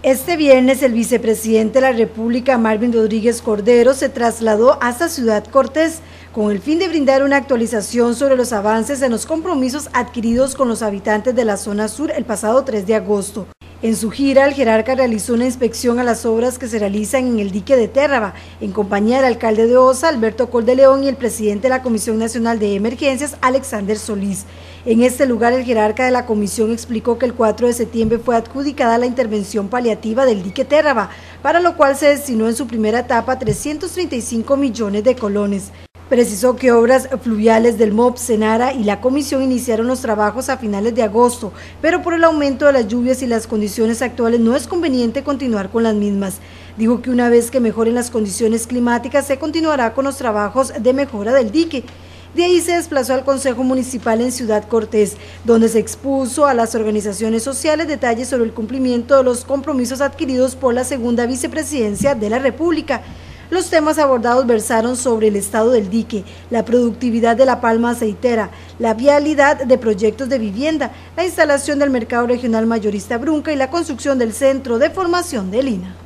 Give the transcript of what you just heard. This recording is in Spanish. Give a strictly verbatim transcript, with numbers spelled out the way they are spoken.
Este viernes, el vicepresidente de la República, Marvin Rodríguez Cordero, se trasladó hasta Ciudad Cortés con el fin de brindar una actualización sobre los avances en los compromisos adquiridos con los habitantes de la zona sur el pasado tres de agosto. En su gira, el jerarca realizó una inspección a las obras que se realizan en el dique de Térraba, en compañía del alcalde de Osa, Alberto Col de León, y el presidente de la Comisión Nacional de Emergencias, Alexander Solís. En este lugar, el jerarca de la comisión explicó que el cuatro de septiembre fue adjudicada la intervención paliativa del dique Térraba, para lo cual se destinó en su primera etapa trescientos treinta y cinco millones de colones. Precisó que Obras Fluviales del M O P, Senara y la comisión iniciaron los trabajos a finales de agosto, pero por el aumento de las lluvias y las condiciones actuales no es conveniente continuar con las mismas. Dijo que una vez que mejoren las condiciones climáticas se continuará con los trabajos de mejora del dique. De ahí se desplazó al Consejo Municipal en Ciudad Cortés, donde se expuso a las organizaciones sociales detalles sobre el cumplimiento de los compromisos adquiridos por la segunda vicepresidencia de la República. Los temas abordados versaron sobre el estado del dique, la productividad de la palma aceitera, la vialidad de proyectos de vivienda, la instalación del mercado regional mayorista Brunca y la construcción del centro de formación de Lina.